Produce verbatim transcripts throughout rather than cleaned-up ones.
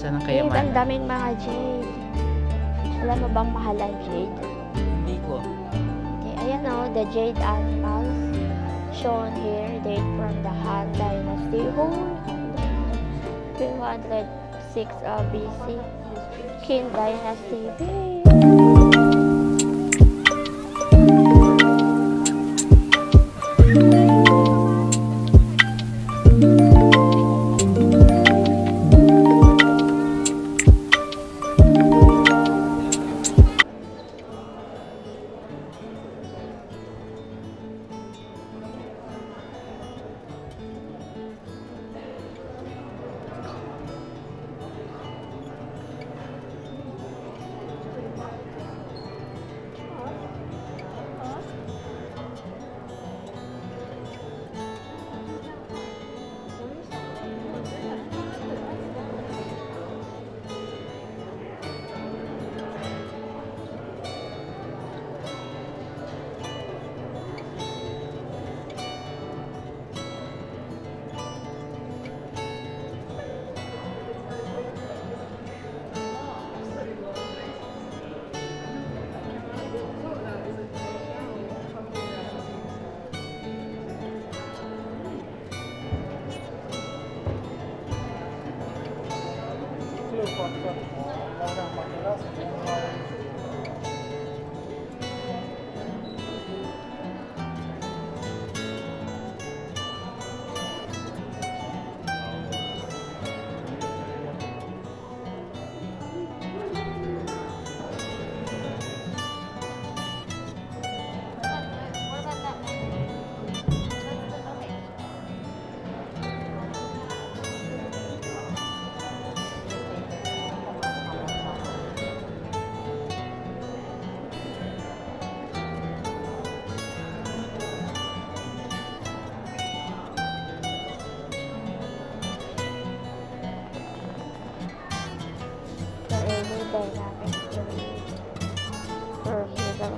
Saan ang Jade, ang kayamanan? daming mga jade. Alam mo bang mahal ang jade? Hindi ko. Okay, ayan o, the jade opals shown here date from the Han Dynasty. Oh, two hundred six uh, B C. Qin Dynasty. Dynamic for middle.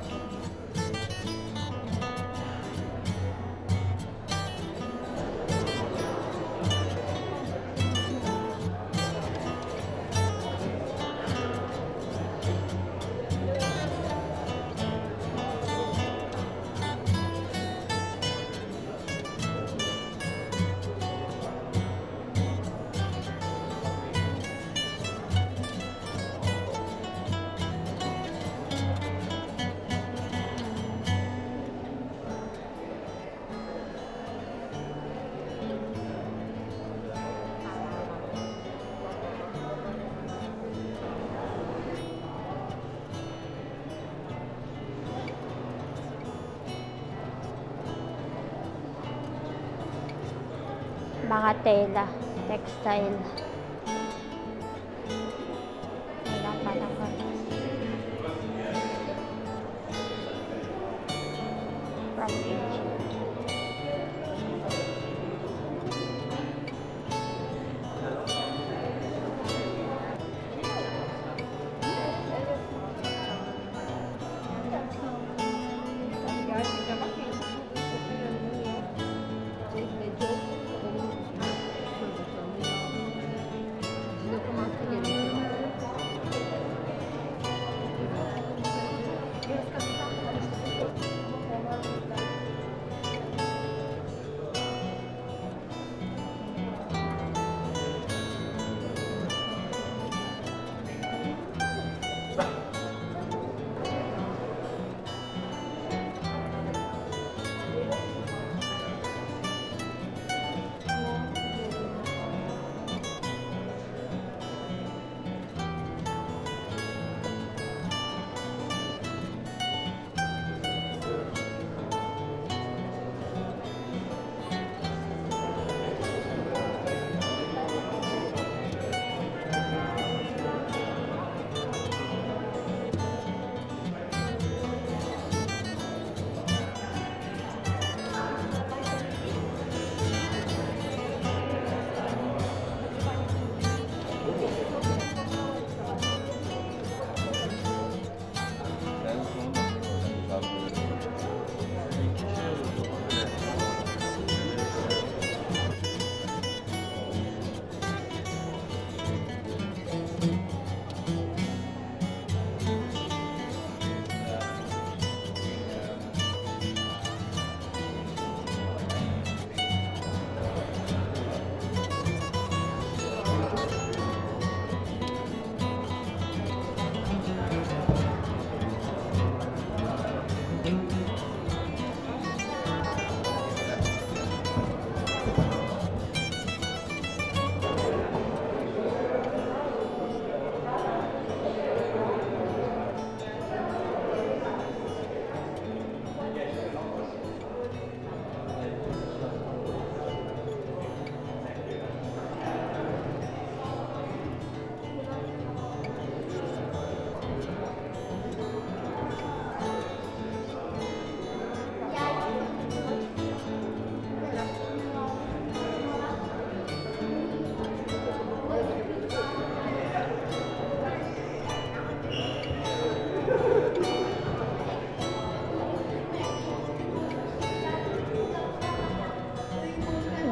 Mga tela, textile. Walang panahon. From Egypt.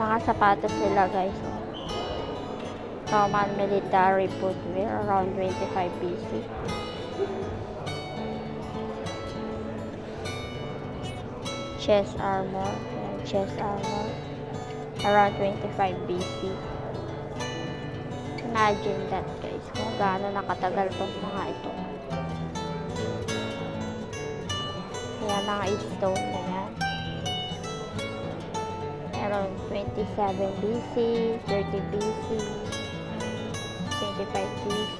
Mga sapatos nila guys. Oh. Roman military footwear around twenty-five B C. Chest armor. Ayan, chest armor. Around twenty-five B C. Imagine that guys. Kung gaano nakatagal tong mga ito. Ayan, mga stone na yan. Around twenty-seven B C, thirty B C, twenty-five B C.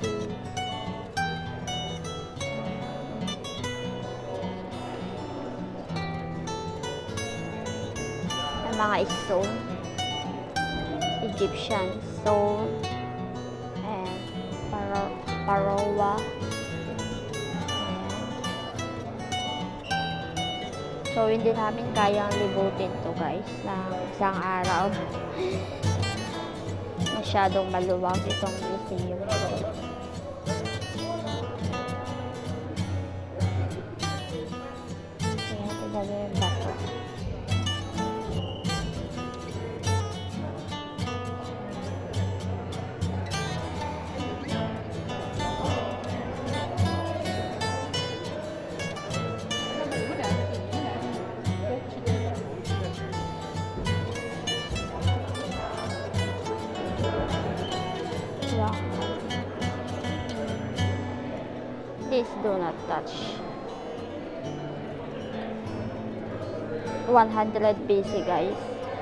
Ang mga stone, Egyptian stone, and paro parowa. So, hindi namin kayang libutin to guys ng isang araw. Masyadong maluwag itong museum. Kaya tignan nyo yung bato. Please do not touch. one hundred B C guys.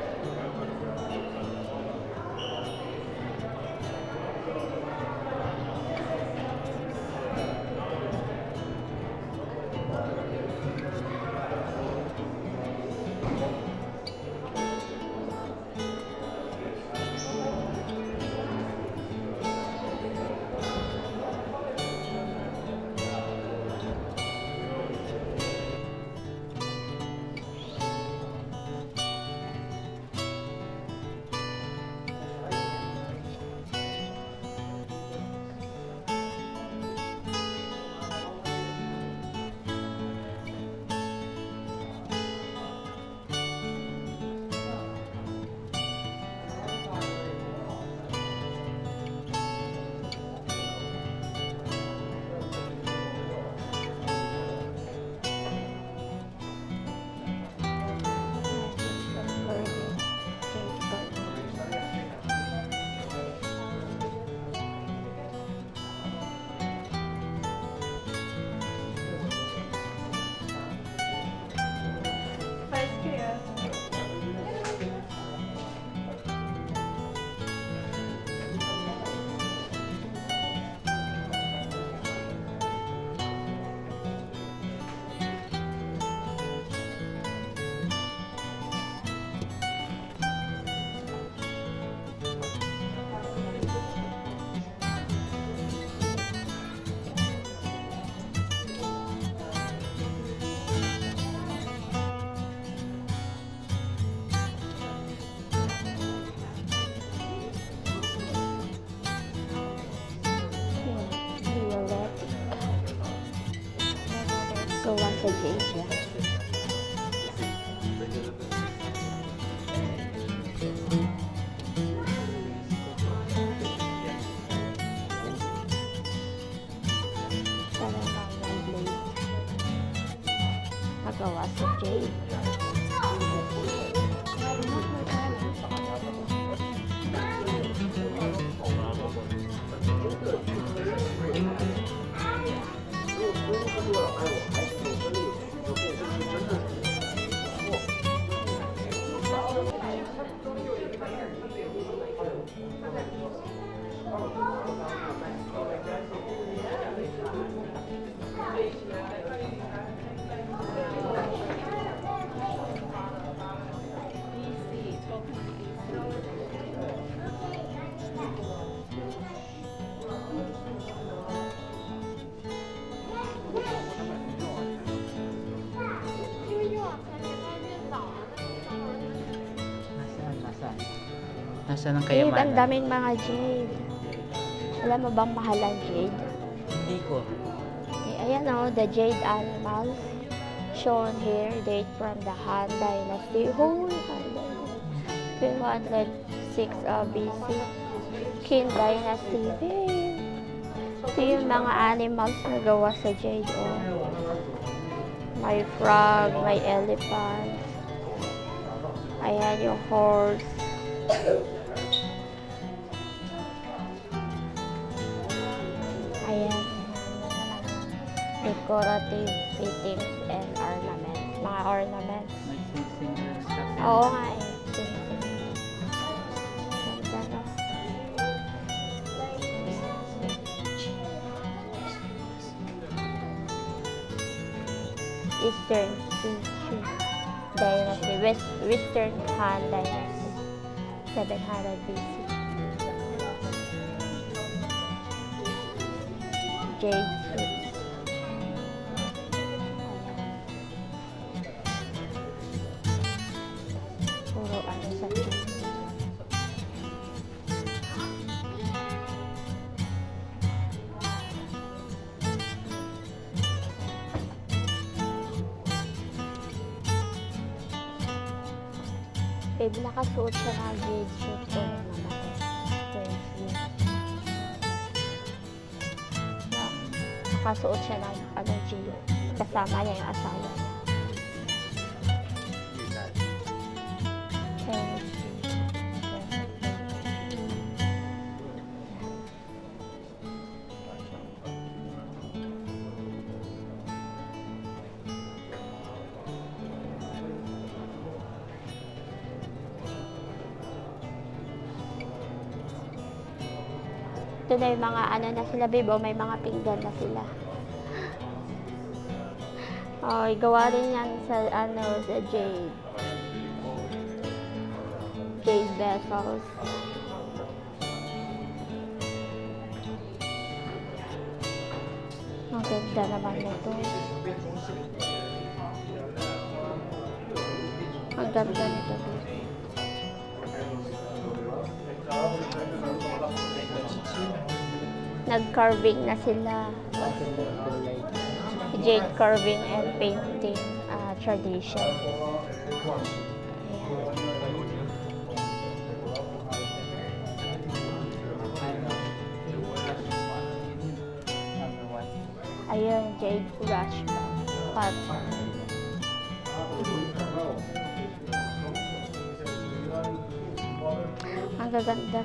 So once again, yeah. Nagawa sa jade. Nasaan ang Jade, ang kayamanan? daming mga jade. Alam mo bang mahal ang jade? Hindi ko. Eh, ayan o, the jade animals shown here date from the Han Dynasty. Whole Han Dynasty. three hundred six uh, B C. Qin Dynasty. Hey. Ito yung mga animals na gawa sa jade. Oh. May frog, may elephant. Ayan yung horse. Ayan. Decorative fittings and ornaments. Mga ornaments. Oo nga eh. Ganda no? Eastern Dynasty. West, Western Han Dynasty. seven hundred B C. Jade suits. Puro ano sa jade. Babe, nakasuot siya ng jade suit ko naman. Nakasuot siya ng ano, jade. Kasama niya yung asawa niya. Ito na yung mga ano na sila, babe. O, may mga pinggan na sila. O, gawa rin yan sa ano, sa jade. Jade vessels. Ang ganda naman nito. Ang ganda nito, babe. Nag-carving na sila. Jade carving and painting uh, tradition. Ayan, jade brush pot. Ang gaganda.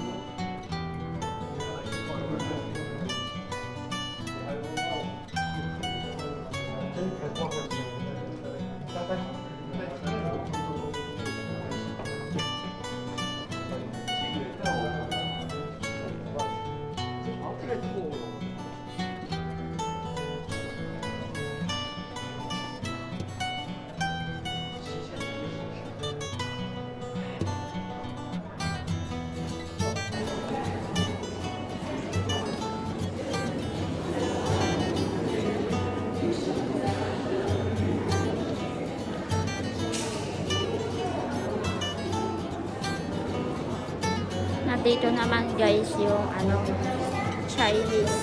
Dito naman guys yung ano, Chinese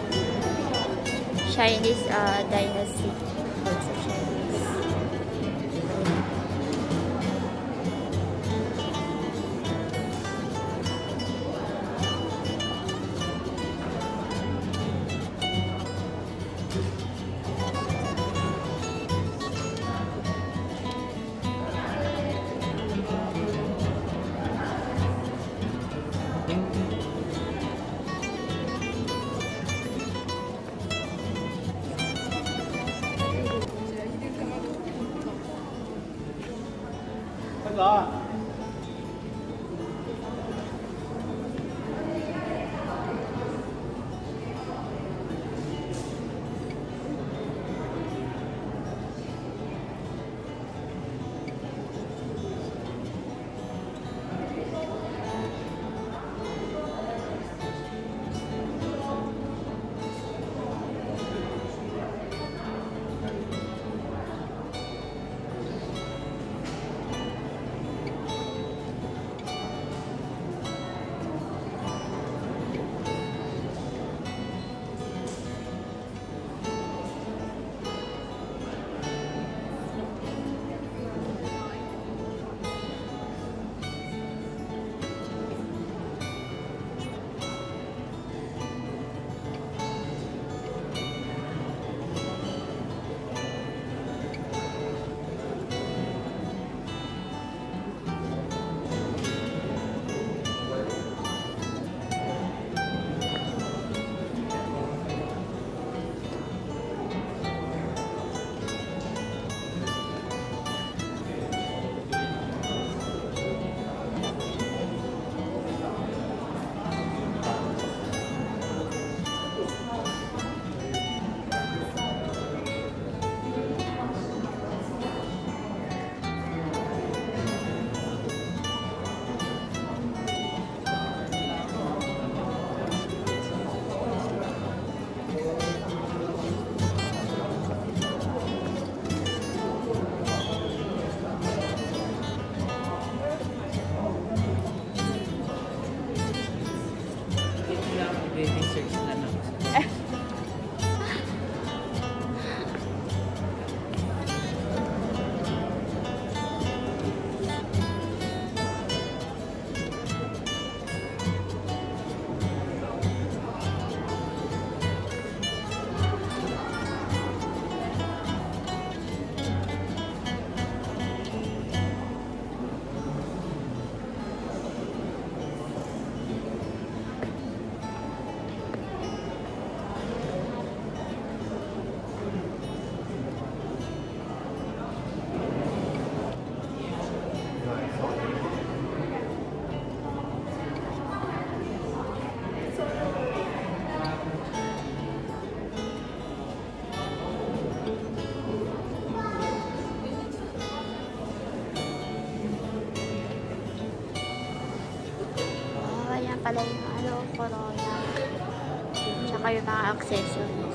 Chinese uh, dynasty. Sa Chinese. pala yung ano, corona. Tsaka yung mga accessories.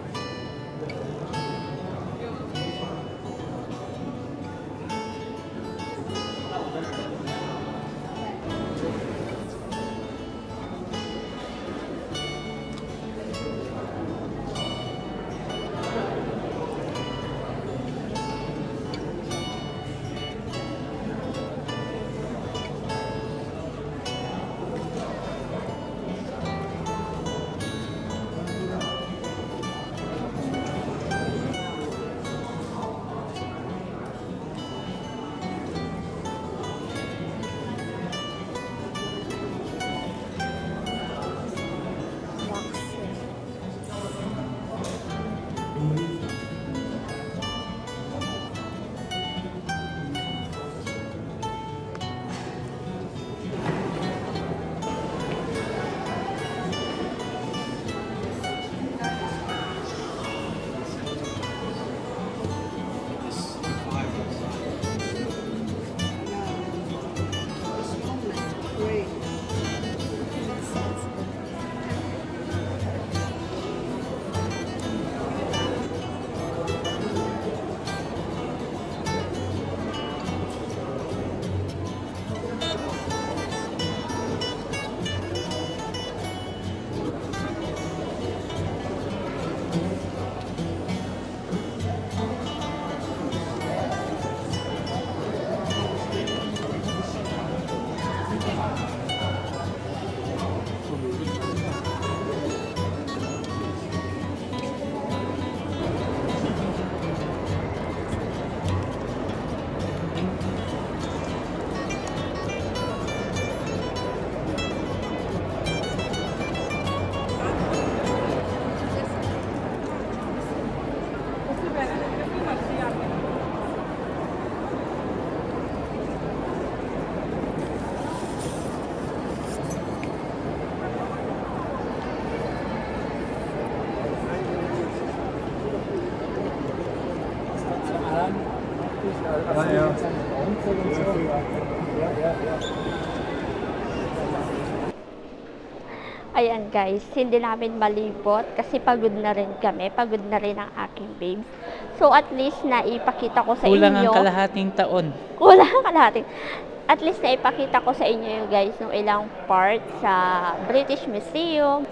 Ayan guys, hindi namin malibot kasi pagod na rin kami, pagod na rin ang aking babes. So at least na ipakita ko sa Kulang inyo. ang kalahating taon. Kulang ang kalahating. At least na ipakita ko sa inyo yung guys ng ilang part sa British Museum.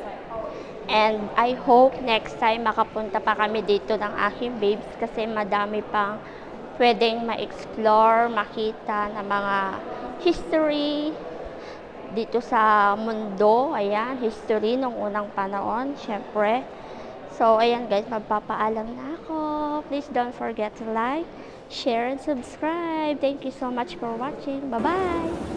And I hope next time makapunta pa kami dito ng aking babes kasi madami pang pwedeng ma-explore, makita na mga history dito sa mundo. Ayan, history nung unang panahon, syempre. So, ayan guys, magpapaalam na ako. Please don't forget to like, share, and subscribe. Thank you so much for watching. Bye-bye!